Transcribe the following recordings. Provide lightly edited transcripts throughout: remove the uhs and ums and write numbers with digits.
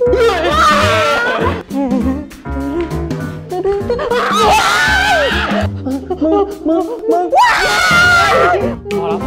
มึงพอแล้ว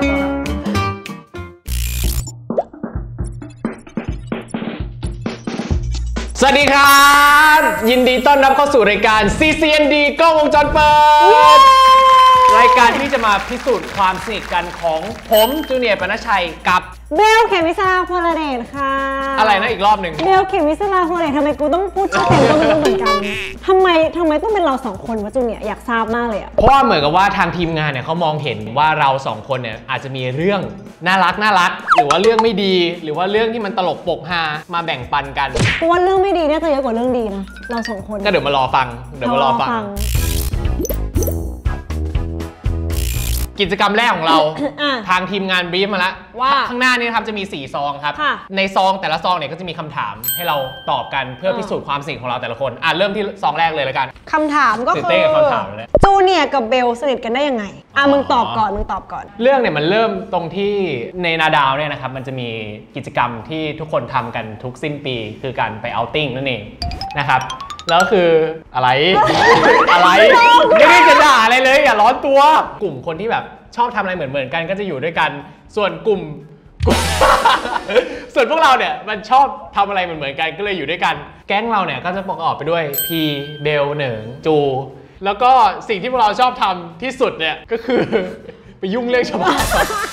สวัสดีครับยินดีต้อนรับเข้าสู่รายการ CCND กล้องวงจรเปิดรายการที่จะมาพิสูจน์ความสนิทกันของผมจูเนียร์ ปณชัยกับเบลเขมิสราพลเดชค่ะอะไรนะอีกรอบหนึ่งเบลเขมิสราพลเดชทำไมกูต้องพูดชื่อเต็มก็ไม่รู้เหมือนกันทำไมต้องเป็นเราสองคนวะจูเนียร์อยากทราบมากเลยอะเพราะว่าเหมือนกับว่าทางทีมงานเนี่ยเขามองเห็นว่าเราสองคนเนี่ยอาจจะมีเรื่องน่ารักหรือว่าเรื่องไม่ดีหรือว่าเรื่องที่มันตลกปกฮามาแบ่งปันกันเพราะว่าเรื่องไม่ดีเนี่ยจะเยอะกว่าเรื่องดีนะเราสองคนก็เดี๋ยวมารอฟังกิจกรรมแรกของเรา ทางทีมงานบรีฟมาแล้วว่าข้างหน้านี้นะครับจะมี4ซองครับในซองแต่ละซองเนี่ยก็จะมีคำถามให้เราตอบกันเพื่อพิสูจน์ความสนิทของเราแต่ละคนเริ่มที่ซองแรกเลยแล้วกันคำถามก็คือจูเนียร์กับเบลสนิทกันได้ยังไงมึงตอบก่อนเรื่องเนี่ยมันเริ่มตรงที่ในนาดาวเนี่ยนะครับมันจะมีกิจกรรมที่ทุกคนทำกันทุกสิ้นปีคือการไปเอาท์ติ้งนั่นเองนะครับแล้วคืออะไร ไม่ได้จะด่าอะไรเลยอย่าร้อนตัวกลุ่มคนที่แบบชอบทำอะไรเหมือนกันก็จะอยู่ด้วยกันส่วนกลุ่ม ส่วนพวกเราเนี่ยมันชอบทำอะไรเหมือนกันก็เลยอยู่ด้วยกันแก๊งเราเนี่ยก็จะประกอบไปด้วยพีเบลเหนิงจูแล้วก็สิ่งที่พวกเราชอบทำที่สุดเนี่ยก็คือไปยุ่งเรื่องชาวบ้าน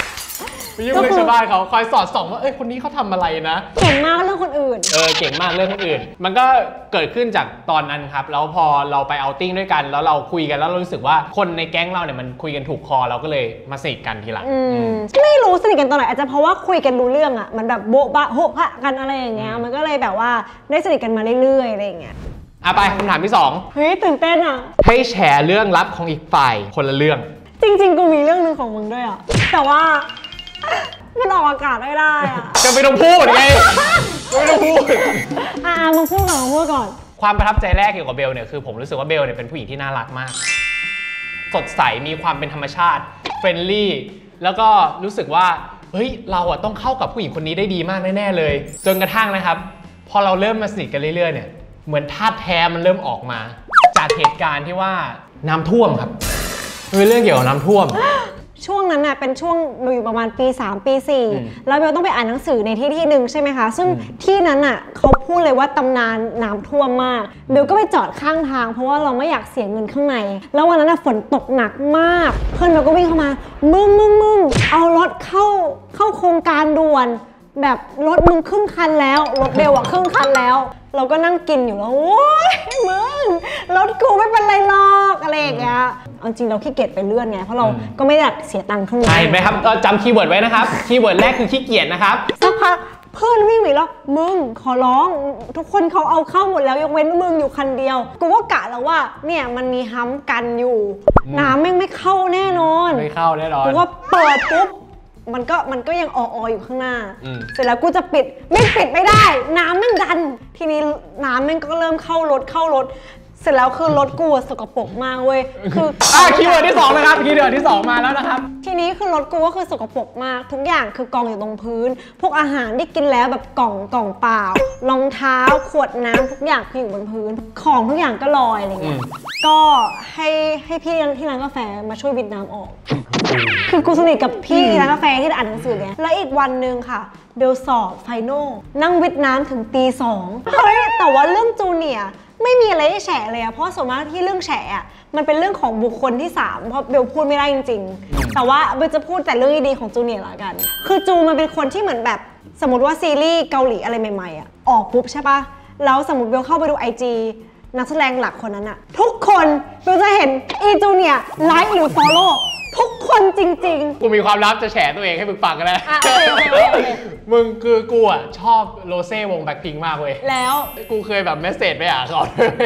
เขาคอยสอดส่องว่าคนนี้เขาทำอะไรนะเก่งมากเรื่องคนอื่นเก่งมากเรื่องคนอื่นมันก็เกิดขึ้นจากตอนนั้นครับแล้วพอเราไปเอาท์ติ้งด้วยกันแล้วเราคุยกันแล้วเรารู้สึกว่าคนในแก๊งเราเนี่ยมันคุยกันถูกคอเราก็เลยมาสนิทกันทีหลังไม่รู้สนิทกันตอนไหนอาจจะเพราะว่าคุยกันรู้เรื่องอ่ะมันแบบโบ๊ะบะโหะกันอะไรอย่างเงี้ยมันก็เลยแบบว่าได้สนิทกันมาเรื่อยๆอะไรอย่างเงี้ยไปคำถามที่2 เฮ้ยตื่นเต้นอ่ะให้แชร์เรื่องลับของอีกฝ่ายคนละเรื่องจริงๆกูมีเรื่องนึงของมึงด้วยอ่ะแต่ว่ามันออกอากาศไม่ได้อะก็ไม่ต้องพูดไงไม่ต้องพูดมึงพูดก่อนความประทับใจแรกเกี่ยวกับเบลเนี่ยคือผมรู้สึกว่าเบลเนี่ยเป็นผู้หญิงที่น่ารักมากสดใสมีความเป็นธรรมชาติเฟรนลี่แล้วก็รู้สึกว่าเฮ้ยเราอะต้องเข้ากับผู้หญิงคนนี้ได้ดีมากแน่ๆเลยจนกระทั่งนะครับพอเราเริ่มมาสนิทกันเรื่อยๆเนี่ยเหมือนธาตุแท้มันเริ่มออกมาจากเหตุการณ์ที่ว่าน้ำท่วมครับเป็นเรื่องเกี่ยวกับน้ำท่วมช่วงนั้นน่ะเป็นช่วงอยู่ประมาณปี3ปี4แล้วเบลต้องไปอ่านหนังสือในที่หนึ่งใช่ไหมคะซึ่งที่นั้นน่ะเขาพูดเลยว่าตำนานน้ำท่วมมากเบลก็ไปจอดข้างทางเพราะว่าเราไม่อยากเสียเงินข้างในแล้ววันนั้นฝนตกหนักมากเพื่อนเราก็วิ่งเข้ามามึงเอารถเข้าโครงการด่วนแบบรถมึงครึ่งคันแล้วรถเบลครึ่งคันแล้วเราก็นั่งกินอยู่แล้วโอ๊ยมึงรถกูไม่เป็นไรหรอกอะไรอย่างเงี้ยจริงเราขี้เกียจไปเลื่อนไงเพราะเราก็ไม่อยากเสียตังค์ข้างในเห็นไหมครับจำคีย์เวิร์ดไว้นะครับคีย์เวิร์ดแรกคือขี้เกียจนะครับสักพักเพื่อนวิ่งหนีแล้วมึงขอร้องทุกคนเขาเอาเข้าหมดแล้วยกเว้นมึงอยู่คันเดียวกูก็กะแล้วว่าเนี่ยมันมีฮัมกันอยู่น้ำไม่เข้าแน่นอนไม่เข้าแน่นอนกูว่าเปิดปุ๊บมันก็ยังอยู่ข้างหน้าเสร็จแล้วกูจะปิดไม่ได้น้ำมันดันทีนี้น้ำมันก็เริ่มเข้ารถเสร็จแล้วคือรถกูสกปรกมากเว้ยคือคีย์เวิร์ดที่2นะครับคีย์เวิร์ดที่2มาแล้วนะครับทีนี้คือรถกูก็คือสกปรกมากทุกอย่างคือกองอยู่ตรงพื้นพวกอาหารที่กินแล้วแบบกล่องเปล่ารองเท้าขวดน้ำทุกอย่างคืออยู่บนพื้นของทุกอย่างก็ลอยอะไรเงี้ยก็ให้พี่ที่ร้านกาแฟมาช่วยวิดน้ำออกคือกูสนิทกับพี่ร้านกาแฟที่อ่านหนังสือเนี่ยแล้วอีกวันนึงค่ะเบลสอบไฟนอลนั่งวิดน้ำถึงตี2เฮ้ยแต่ว่าเรื่องจูเนียร์ไม่มีอะไรให้แฉเลยอะเพราะส่วนมากที่เรื่องแฉอะมันเป็นเรื่องของบุคคลที่3เพราะเบลพูดไม่ได้จริงๆแต่ว่าเบลจะพูดแต่เรื่องดีๆของจูเนียร์ละกันคือจูมันเป็นคนที่เหมือนแบบสมมติว่าซีรีส์เกาหลีอะไรใหม่ๆอะออกปุ๊บใช่ปะแล้วสมมติเบลเข้าไปดู IG นักแสดงหลักคนนั้นอะทุกคนเบลจะเห็นจูเนียร์ไลค์หรือ followทุกคนจริงๆกูมีความลับจะแฉตัวเองให้มึงฟังกันนะมึงคือกูอ่ะชอบโรเซ่วงแบ็คพิงค์มากเว้ยแล้วกูเคยแบบเมสเสจไปเขา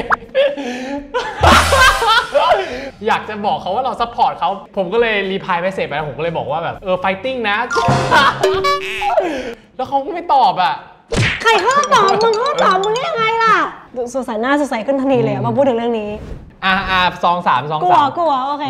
อยากจะบอกเขาว่าเราซัพพอร์ตเขาผมก็เลยรีพลายเมสเสจไปแล้วผมก็เลยบอกว่าแบบไฟติ้งนะแล้วเขาก็ไม่ตอบอ่ะใครเขาตอบมึงได้ยังไงล่ะสดใสหน้าสดใสขึ้นทันทีเลยมาพูดถึงเรื่องนี้ 2 3 2 3 กลัวโอเค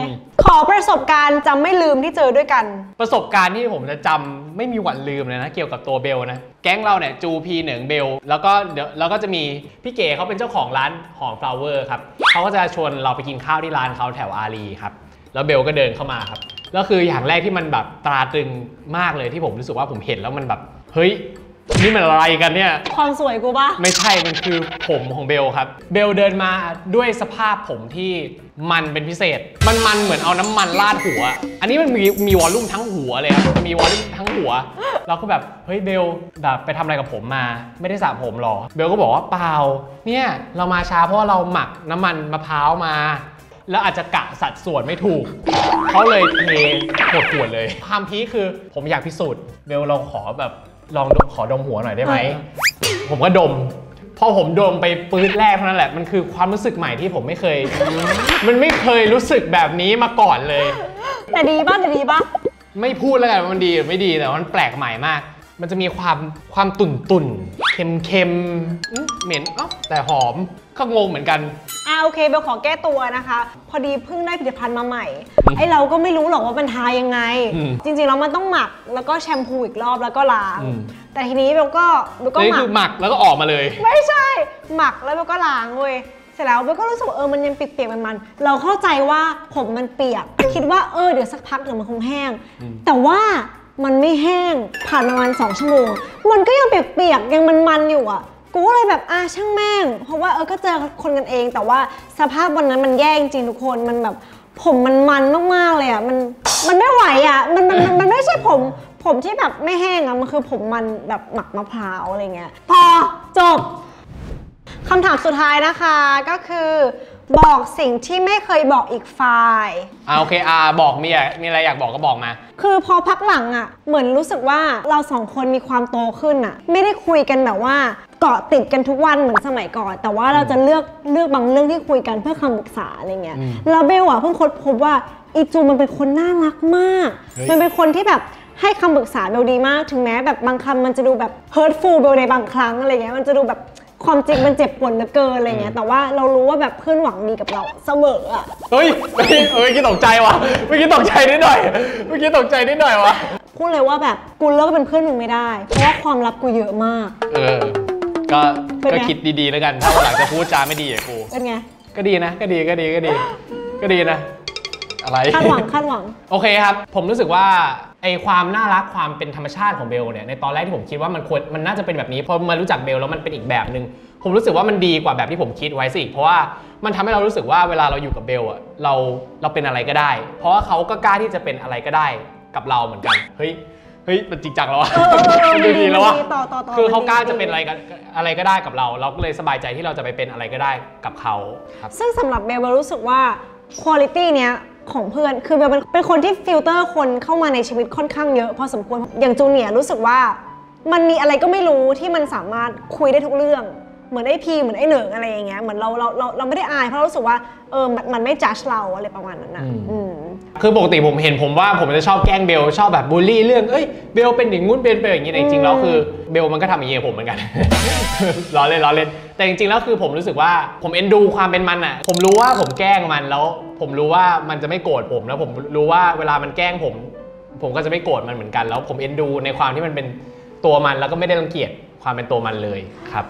ขอประสบการณ์จำไม่ลืมที่เจอด้วยกันประสบการณ์ที่ผมจะจำไม่มีวันลืมเลยนะเกี่ยวกับตัวเบลนะแก๊งเราเนี่ยจูพีเหนิงเบลแล้วก็จะมีพี่เก๋เขาเป็นเจ้าของร้านหอม flower ครับเขาก็จะชวนเราไปกินข้าวที่ร้านเขาแถวอารีครับแล้วเบลก็เดินเข้ามาครับแล้วคืออย่างแรกที่มันแบบตราตรึงมากเลยที่ผมรู้สึกว่าผมเห็นแล้วมันแบบเฮ้ยนี่มันอะไรกันเนี่ยความสวยกูปะไม่ใช่มันคือผมของเบลครับเบลเดินมาด้วยสภาพผมที่มันเป็นพิเศษมันเหมือนเอาน้ำมันราดหัวอันนี้มันมีวอลลุ่มทั้งหัวเลยครับมีวอลลุ่มทั้งหัวเราก็แบบเฮ้ยเบลแบบไปทำอะไรกับผมมาไม่ได้สระผมหรอเบลก็บอกว่าเปล่าเนี่ยเรามาช้าเพราะว่าเราหมักน้ำมันมะพร้าวมาแล้วอาจจะกะสัดส่วนไม่ถูกเขาเลยเทหมดขวดเลยความพีคคือผมอยากพิสูจน์เบลเราขอแบบลองขอดมหัวหน่อยได้ไหมผมก็ดมพอผมดมไปปื๊ดแรกเท่านั้นแหละมันคือความรู้สึกใหม่ที่ผมไม่เคยมันไม่เคยรู้สึกแบบนี้มาก่อนเลยแต่ดีป่ะไม่พูดแล้วกันว่ามันดีหรือไม่ดีแต่มันแปลกใหม่มากมันจะมีความตุ่นเค็มเหม็นแต่หอมก็งงเหมือนกันโอเคเบลขอแก้ตัวนะคะพอดีเพิ่งได้ผลิตภัณฑ์มาใหม่ไอเราก็ไม่รู้หรอกว่ามันทายังไงจริงๆแล้วมันต้องหมักแล้วก็แชมพูอีกรอบแล้วก็ล้างแต่ทีนี้เบลก็นี่คือหมักแล้วก็ออกมาเลยไม่ใช่หมักแล้วเบลก็ล้างเว้ยเสร็จแล้วเบลก็รู้สึกมันยังเปียกๆมันเราเข้าใจว่าผมมันเปียกคิดว่าเดี๋ยวสักพักเดี๋ยวมันคงแห้งแต่ว่ามันไม่แห้งผ่านประมาณ2 ชั่วโมงมันก็ยังเปียกๆยังมันอยู่อ่ะกูก็เลยแบบช่างแม่งเพราะว่าก็เจอคนกันเองแต่ว่าสภาพวันนั้นมันแย่จริงทุกคนมันแบบผมมันมากๆเลยอ่ะมันไม่ไหวอ่ะมันไม่ใช่ผมที่แบบไม่แห้งอ่ะมันคือผมมันแบบหมักมะพร้าวอะไรเงี้ยพอจบคำถามสุดท้ายนะคะก็คือบอกสิ่งที่ไม่เคยบอกอีกฝ่ายโอเคบอกมีอะไรอยากบอกก็บอกมาคือพอพักหลังเหมือนรู้สึกว่าเรา2 คนมีความโตขึ้นไม่ได้คุยกันแบบว่าเกาะติดกันทุกวันเหมือนสมัยก่อนแต่ว่าเราจะเลือกบางเรื่องที่คุยกันเพื่อคำปรึกษาอะไรเงี้ยแล้วเบลเพิ่งค้นพบว่าอีจูมันเป็นคนน่ารักมากมันเป็นคนที่แบบให้คำปรึกษาเบลดีมากถึงแม้แบบบางคำมันจะดูแบบ hurtful เบลในบางครั้งอะไรเงี้ยมันจะดูแบบความจริงมันเจ็บปวดเหลือเกินอะไรเงี้ยแต่ว่าเรารู้ว่าแบบเพื่อนหวังดีกับเราเสมอเฮ้ยกี้ตกใจว่ะเมื่อกี้ตกใจนิดหน่อยว่ะพูดเลยว่าแบบกูเลิกเป็นเพื่อนมึงไม่ได้เพราะว่าความลับกูเยอะมากก็คิดดีๆแล้วกันถ้าหลังจะพูดจาไม่ดีอย่างกูเป็นไงก็ดีนะก็ดีนะอะไรคาดหวังโอเคครับผมรู้สึกว่าไอความน่ารักความเป็นธรรมชาติของเบลเนี่ยในตอนแรกที่ผมคิดว่ามันน่าจะเป็นแบบนี้พอมารู้จักเบลแล้วมันเป็นอีกแบบนึงผมรู้สึกว่ามันดีกว่าแบบที่ผมคิดไว้สิเพราะว่ามันทำให้เรารู้สึกว่าเวลาเราอยู่กับเบลเราเป็นอะไรก็ได้เพราะว่าเขาก็กล้าที่จะเป็นอะไรก็ได้กับเราเหมือนกันเฮ้ยมันจริงจังแล้ววะมันดีแล้ววะคือเขากล้าจะเป็นอะไรก็ได้กับเราก็เลยสบายใจที่เราจะไปเป็นอะไรก็ได้กับเขาครับซึ่งสำหรับเบลรู้สึกว่าคุณภาพเนี้ยของเพื่อนคือเบลเป็นคนที่ฟิลเตอร์คนเข้ามาในชีวิตค่อนข้างเยอะพอสมควรอย่างจูเนียร์รู้สึกว่ามันมีอะไรก็ไม่รู้ที่มันสามารถคุยได้ทุกเรื่องเหมือนไอพีเหมือนไอเหนิงอะไรอย่างเงี้ยเหมือนเราไม่ได้อายเพราะรู้สึกว่ามันไม่จัดเราอะไรประมาณนั้นนะคือปกติผมว่าผมจะชอบแกล้งเบลชอบแบบบูลลี่เรื่องเบลเป็นอย่างงู้นเบลเป็นอย่างนี้แต่จริงๆแล้วคือเบลมันก็ทำอย่างนี้กับผมเหมือนกัน ล้อเล่นแต่จริงๆแล้วคือผมรู้สึกว่าผมเอ็นดูความเป็นมันผมรู้ว่าผมแกล้งมันแล้วผมรู้ว่ามันจะไม่โกรธผมแล้วผมรู้ว่าเวลามันแกล้งผมก็จะไม่โกรธมันเหมือนกันแล้วผมเอ็นดูในความที่มันเป็นตัวมันแล้วก็ไม่ได้รังเกียจความเป็นตัวมันเลยครับ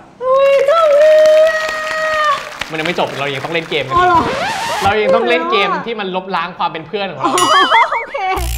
มันยังไม่จบเรายังต้องเล่นเกมกันเรายังต้องเล่นเกมที่มันลบล้างความเป็นเพื่อนของเราโอเค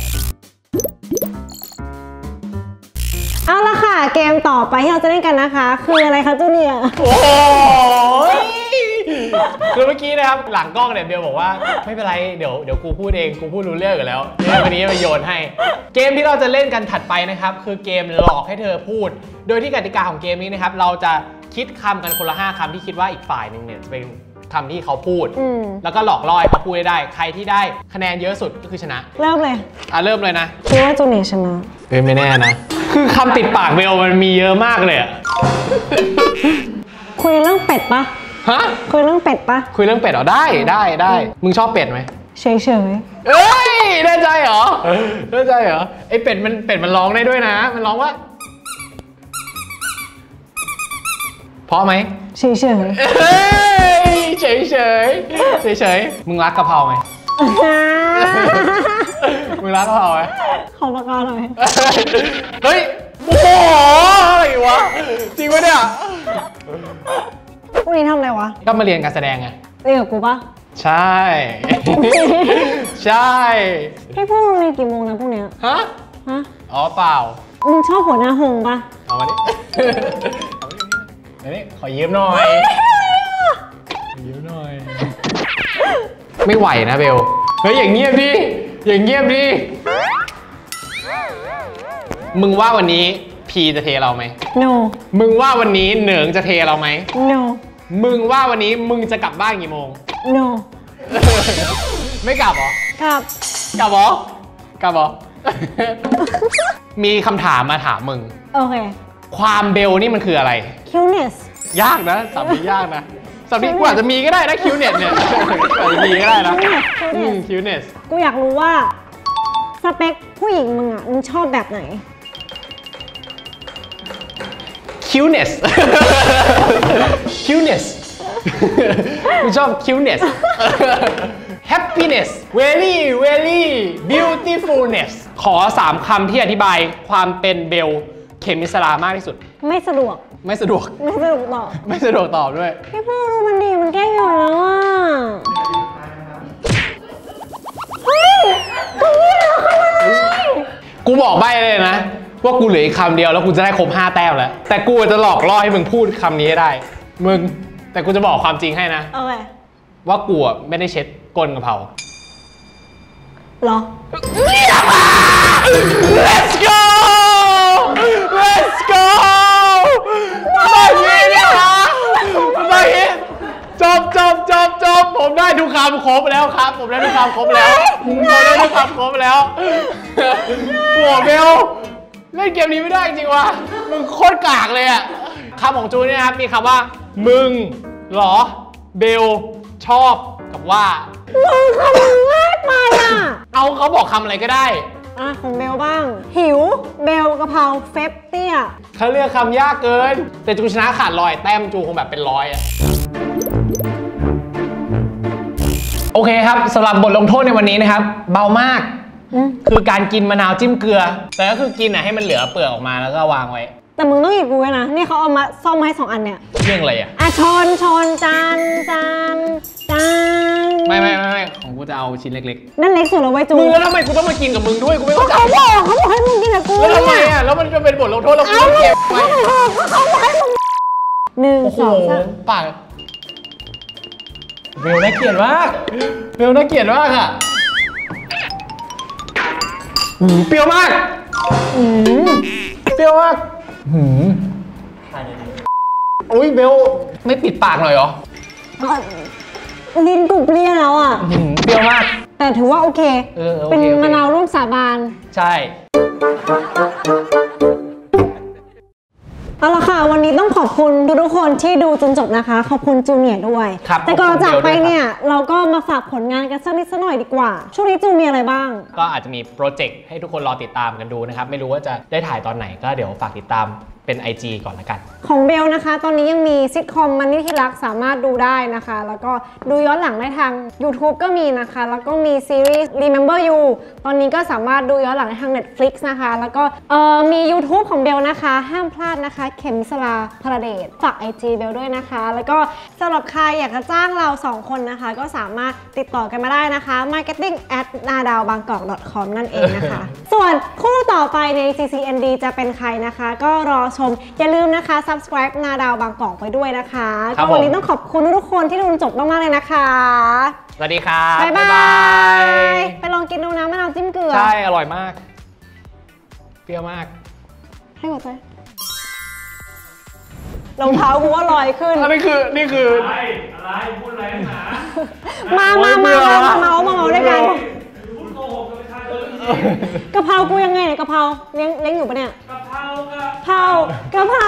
เอาละค่ะเกมต่อไปที่เราจะเล่นกันนะคะคืออะไรคะจูเนียร์โอ้ยคือเมื่อกี้นะครับหลังกล้องเนี่ยเบลบอกว่าไม่เป็นไรเดี๋ยวกูพูดเองกูพูดรู้เรื่องอยู่แล้ววันนี้มาโยนให้เกมที่เราจะเล่นกันถัดไปนะครับคือเกมหลอกให้เธอพูดโดยที่กติกาของเกมนี้นะครับเราจะคิดคำกันคนละ5 คำที่คิดว่าอีกฝ่ายหนึ่งเนี่ยจะเป็นคำที่เขาพูดแล้วก็หลอกล่อให้เขาพูดได้ใครที่ได้คะแนนเยอะสุดก็คือชนะเริ่มเลยเริ่มเลยนะคิดว่าจูเนียร์ชนะไม่แน่นะคือคำติดปากเบลมันมีเยอะมากเลยคุยเรื่องเป็ดปะคุยเรื่องเป็ดปะคุยเรื่องเป็ดเหรอได้มึงชอบเป็ดไหมเฉยแน่ใจเหรอไอเป็ดมันร้องได้ด้วยนะมันร้องว่าเพราะไหมเฉยมึงรักกะเพราไหมมึงรักเขาไหมขอปากกาหน่อยเฮ้ยโอ้โหอะไรวะจริงปะเนี่ยพรุ่งนี้ทำอะไรวะก็มาเรียนการแสดงไงเรียนกับกูปะใช่ ใช่ให้พวกเราเรียนกี่โมงนะพวกเนี้ยฮะฮะอ๋อเปล่ามึงชอบหัวหน้าหงปะเอามาดิเอามาดิขอยืมหน่อยยืมหน่อย ไม่ไหวนะเบล เฮ้ยอย่างเงียบดิ อย่างเงียบดิ มึงว่าวันนี้พีจะเทเราไหม no มึงว่าวันนี้เหนิงจะเทเราไหม no มึงว่าวันนี้มึงจะกลับบ้านกี่โมง no ไม่กลับเหรอกับกลับเหรอ กลับเหรอ มีคำถามมาถามมึงโอเคความเบลนี่มันคืออะไร cuteness ยากนะสับนี้ยากนะสับนี้กว่าจะมีก็ได้นะคิวเน็ตเนี่ยกว่าจะมีก็ได้นะคิวเน็ตกูอยากรู้ว่าสเปคผู้หญิงมึงอ่ะมึงชอบแบบไหนคิวเนสคิวเนสกูชอบคิวเนส happiness very very beautifulness ขอ3คำที่อธิบายความเป็นเบลเขมิสลามากที่สุดไม่สะดวกไม่สะดวกไม่สะดวกตอบไม่สะดวกตอบด้วยพี่พ่อดูมันดีมันแกล้งอยู่แล้วอ่ะเฮ้ยกูนี่แล้วขนาดนั้นกูบอกใบ้เลยนะ ว่ากูเหลืออีกคำเดียวแล้วกูจะได้ครบ5 แต้มแล้ว แต่กูจะหลอกล่อให้มึงพูดคำนี้ให้ได้ มึง แต่กูจะบอกความจริงให้นะโอเคว่ากูอะไม่ได้เช็ดก้นกะเพราเหรอ Let's go Let's go มาอย่างนี้นะมาอย่างนี้จบผมได้ทุกคำครบแล้วครับ ผมได้ทุกคำครบแล้วผมได้ทุกคำครบแล้วโหัวเบลเล่นเกมนี้ไม่ได้จริงวะมึงโคตรกากเลยอะคำของจูเนี่ยนะครับมีคำว่ามึงเหรอเบลชอบกับว่ามึงคำมึงง่ายไปอ่ะเอาเขาบอกคำอะไรก็ได้อ่ะของเบลบ้าง หิว เบลกะเพราเฟปเตี้ยเขาเลือกคำยากเกิน แต่จูชนะขาดลอยแต้มจูคงแบบเป็น100อะโอเคครับสำหรับบทลงโทษในวันนี้นะครับ เบามาก คือการกินมะนาวจิ้มเกลือ แต่ก็คือกินให้มันเหลือเปลือกออกมาแล้วก็วางไว้แต่มึงต้องหยิบกูไว้นะ นี่เขาเอามาซ่อมมาให้2 อันเนี่ยเรื่องอะไรอ่ะอ่ะชนจานไม่ของกูจะเอาชิ้นเล็กนั่นเล็กสุดแล้วไว้จูๆมึงแล้วทำไมกูต้องมากินกับมึงด้วยกูไม่เข้าใจเขาบอกให้มึงกินกับกูแล้วทำไมอ่ะแล้วมันจะเป็นบทลงโทษแล้วกูต้องเก็บไว้เขาบอกให้มึง1 โอ้โห 2 3 ปากเบลน่าเกลียดมากเบลน่าเกลียดมากอ่ะเปรี้ยวมากเปรี้ยวมากอุ้ยเบลไม่ปิดปากหน่อยเหรอลิ้นกูเปรี้ยวแล้วอ่ะเปรี้ยวมากแต่ถือว่าโอเคโอเคเป็นมะนาวร่วมสาบานใช่เอาละค่ะวันนี้ต้องขอบคุณทุกคนที่ดูจนจบนะคะ ขอบคุณจูเนียร์ด้วยครับแต่ก่อนจากไปขอบคุณเบลด้วยครับเนี่ยเราก็มาฝากผลงานกันสักนิดสักหน่อยดีกว่า ช่วงนี้จูมีอะไรบ้างก็อาจจะมีโปรเจกต์ให้ทุกคนรอติดตามกันดูนะครับ ไม่รู้ว่าจะได้ถ่ายตอนไหนก็เดี๋ยวฝากติดตามเป็น IG ก่อนละกันของเบลนะคะ ตอนนี้ยังมีซิทคอมมันนี่ที่รักสามารถดูได้นะคะ แล้วก็ดูย้อนหลังได้ทาง YouTube ก็มีนะคะ แล้วก็มีซีรีส์ Remember You ตอนนี้ก็สามารถดูย้อนหลังได้ทาง Netflix นะคะ แล้วก็มี YouTube ของเบลนะคะ ห้ามพลาดนะคะ เข็มสลาพระเดชฝาก IG เบลด้วยนะคะ แล้วก็สำหรับใครอยากจะจ้างเรา2 คนนะคะ ก็สามารถติดต่อกันมาได้นะคะ marketing@nadawbangkok.com นั่นเองนะคะ ส่วนคู่ต่อไปใน CCND จะเป็นใครนะคะ ก็รอชมอย่าลืมนะคะ subscribe นาดาวบางกอกไปด้วยนะคะครัก็บผมวันนี้ต้องขอบคุณทุกคนที่ดูจนจบมากๆเลยนะคะสวัสดีครับบ๊ายบาย ไปลองกินดูนะมะนาวจิ้มเกลือใช่อร่อยมาก เปรี้ยวมากให้หัวใจรองเท้ากูว่าลอยขึ้นอันนี้คืออะไรพูดอะไรหนามาโอ้ยเบื่อเมาด้วยกันพูดโกหกกับประชาชนกะเพรากูยังไงเนี่ยกะเพราเลี้ยงอยู่ปะเนี่ยกะเพรากะกะเพรา